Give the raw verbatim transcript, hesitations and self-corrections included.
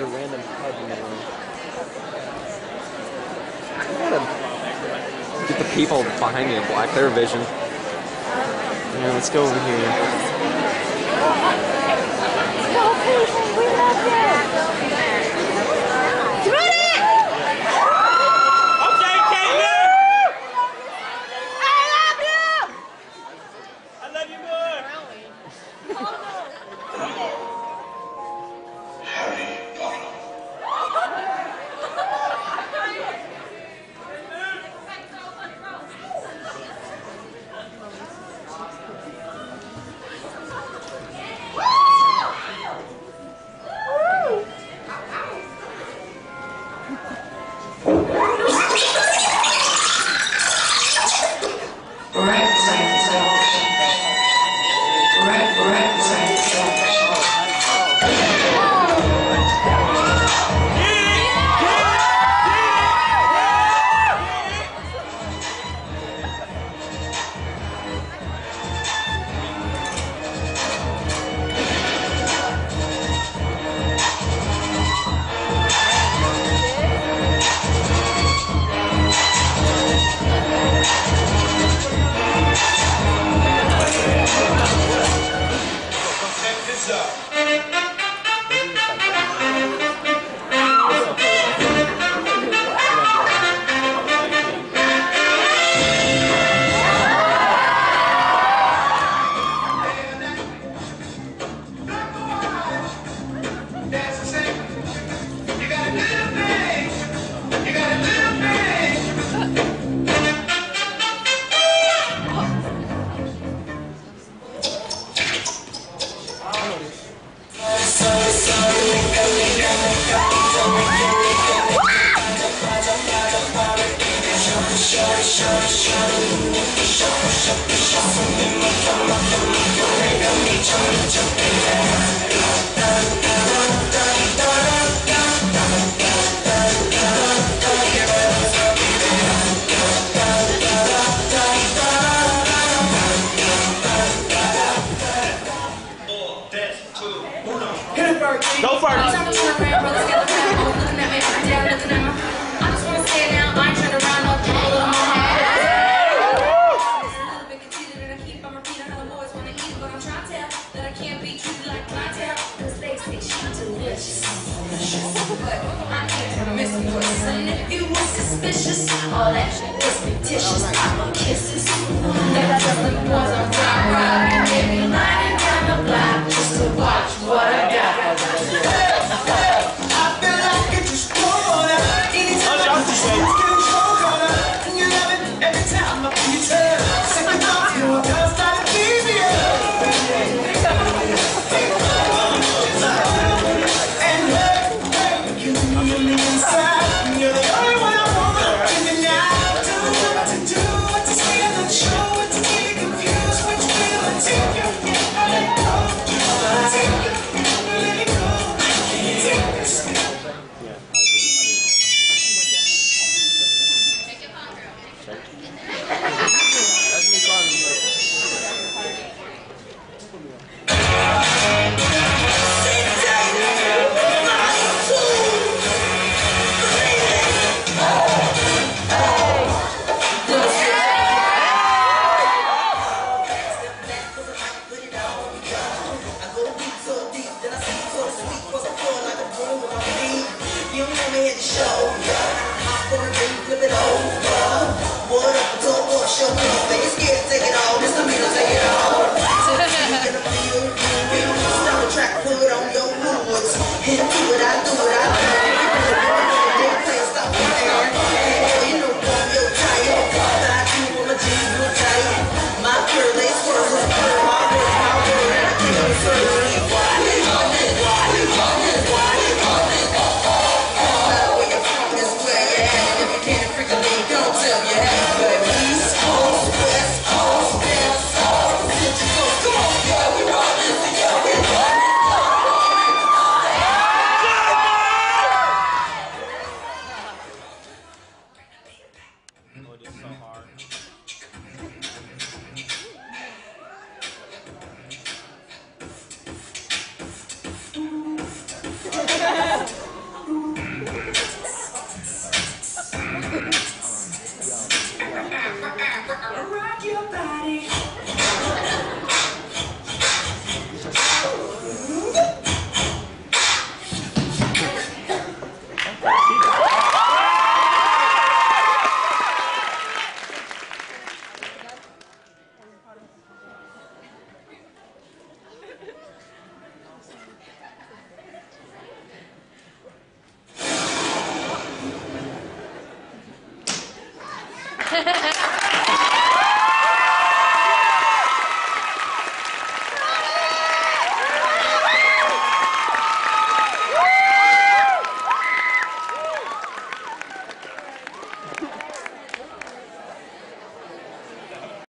a random head in the room. I gotta get the people behind me in black, their vision. Yeah, let's go over here. Go people, we love you! Go first. All that shit is fictitious. I'm a kisses. Never just the boys on top rock and maybe lying down the block just to watch what I got. I feel like it just wanna. Anytime I see you getting stronger, and you love it every time I feel you turn. Second thought you were gonna start to leave me up. And hey, you on the inside, you're the only one I want. rock your body. Ha ha ha!